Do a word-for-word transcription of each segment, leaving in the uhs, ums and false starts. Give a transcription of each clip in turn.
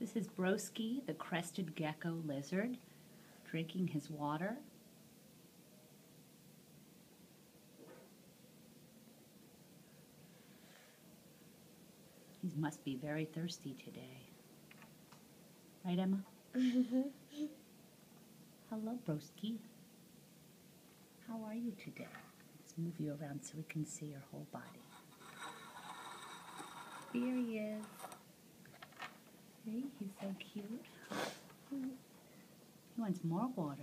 This is Broski, the Crested Gecko lizard, drinking his water. He must be very thirsty today. Right, Emma? Hello, Broski. How are you today? Let's move you around so we can see your whole body. Here he is. See, he's so cute. He wants more water.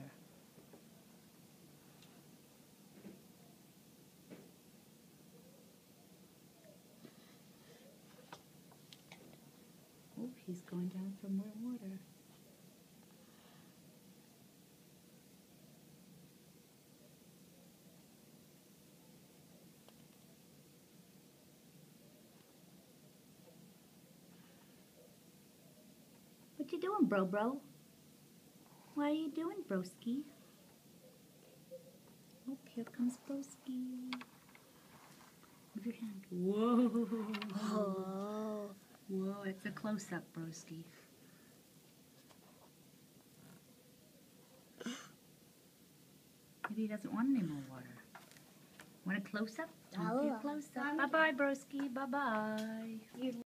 Oh, he's going down for more water. What you doing, bro, bro? What are you doing, Broski? Oh, here comes Broski. Move your hand. Whoa. Oh. Whoa, it's a close-up, Broski. Maybe he doesn't want any more water. Want a close-up? Don't be a close-up. Bye-bye, Broski. Bye-bye.